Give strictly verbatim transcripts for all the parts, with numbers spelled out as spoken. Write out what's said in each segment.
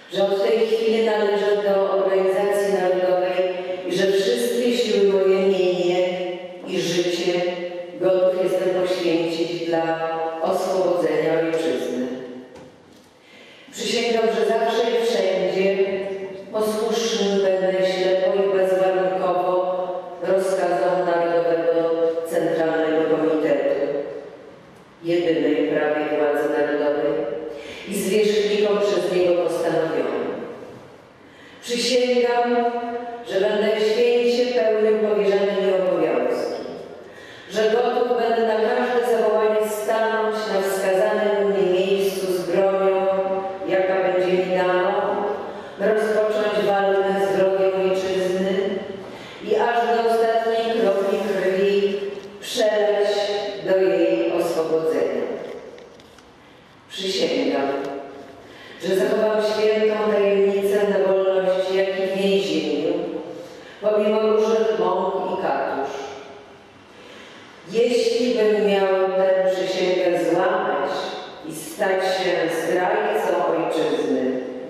że od tej chwili należę do organizacji narodowej i że wszystkie siły moje mienie i życie gotów jestem poświęcić dla oswobodzenia ojczyzny. Przysięgam, że zawsze i wszędzie posłuszny będę ślepo i bezwarunkowo rozkazom Narodowego Centralnego Komitetu, jedynej prawie władzy narodowej i zwierzchnikom przez niego postanowionym. Przysięgam, że będę święcie pełnił powierzone mi obowiązki, że gotów będę na każde zawołanie stanąć na wskazanym mi miejscu z bronią, jaka będzie mi dano, rozpocząć walkę z wrogiem ojczyzny i aż do ostatniej kropli krwi przeleć do jej oswobodzenia. Przysięgam, że zachowam świętą tajemnicę na wolności, jak i w więzieniu, pomimo różnych mąk i katusz. Jeśli bym miał tę przysięgę złamać i stać się zdrajcą ojczyzny,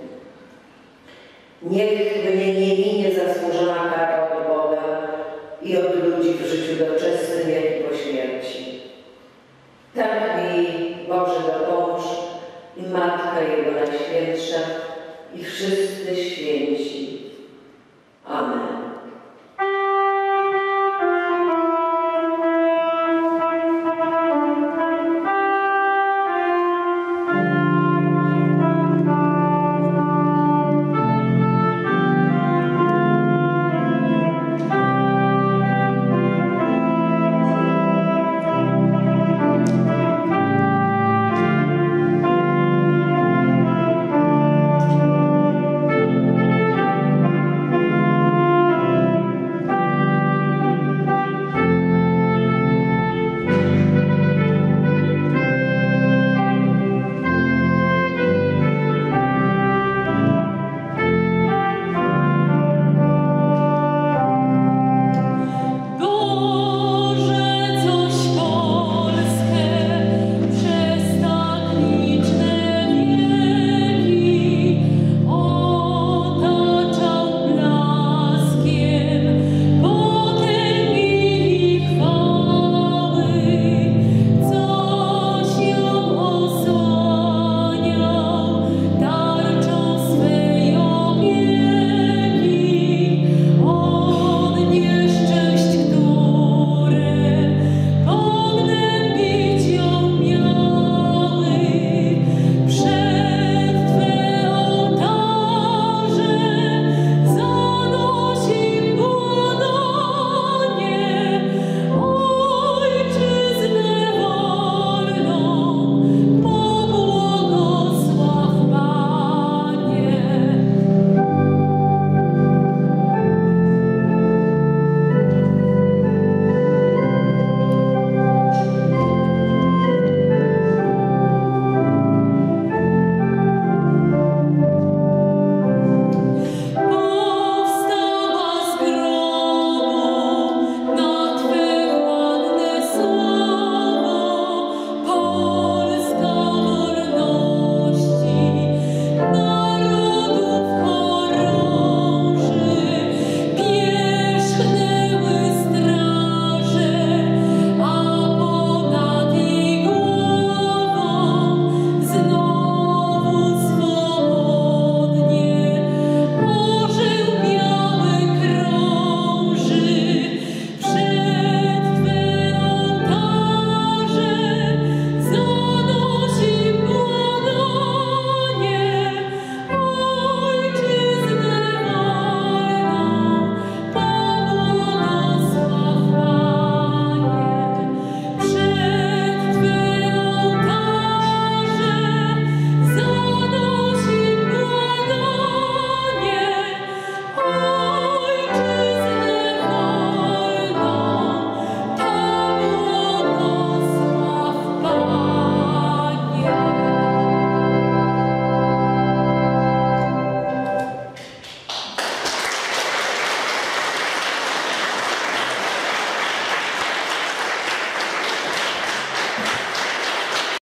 niech mnie nie minie zasłużona kara od Boga i od ludzi w życiu doczesnym, jak i po śmierci. Tak mi Boże dopomóż i Matka Jego Najświętsza i wszyscy święci.